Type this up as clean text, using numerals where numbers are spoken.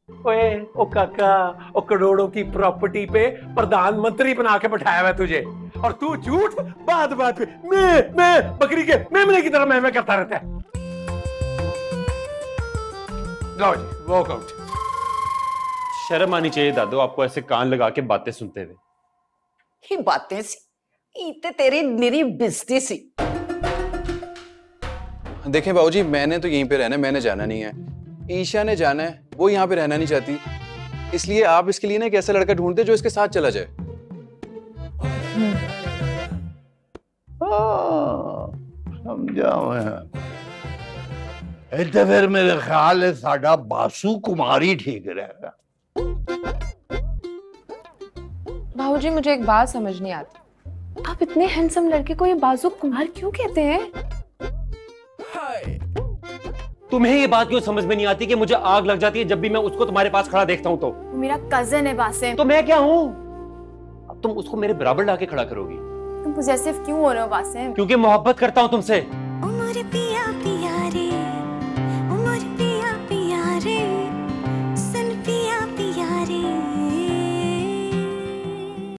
ओए ओ काका, ओ करोड़ों की प्रॉपर्टी पे प्रधानमंत्री बना के बैठाया हुआ तुझे, और तू झूठ बात बात पे मैं बकरी के मेमने की तरह मैं करता रहता है। लो जी, वॉक आउट। शर्म आनी चाहिए दादू आपको ऐसे कान लगा के बातें सुनते हुए। ही बातें सी इतने तेरी निरी बिजती सी। देखें बाबूजी, मैंने तो यहीं पे रहना है, मैंने जाना नहीं है। ईशा ने जाना है, वो यहाँ पे रहना नहीं चाहती, इसलिए आप इसके लिए ना एक ऐसा लड़का ढूंढते जो इसके साथ चला जाए। समझा मैं। इतने फिर मेरे ख्याल है साडा बासु कुमारी ठीक रहेगा। बाबूजी मुझे एक बात समझ नहीं आती, आप इतने हैंडसम लड़के को ये बासु कुमार क्यों कहते हैं? तुम्हें ये बात क्यों समझ में नहीं आती कि मुझे आग लग जाती है जब भी मैं उसको तुम्हारे पास खड़ा देखता हूं? तो मेरा कजन है बासिम। तो मैं क्या हूं? अब तुम उसको मेरे बराबर लाके खड़ा करोगी? तुम पोजेसिव क्यों हो रहे हो बासिम? क्योंकि मोहब्बत करता हूं तुमसे।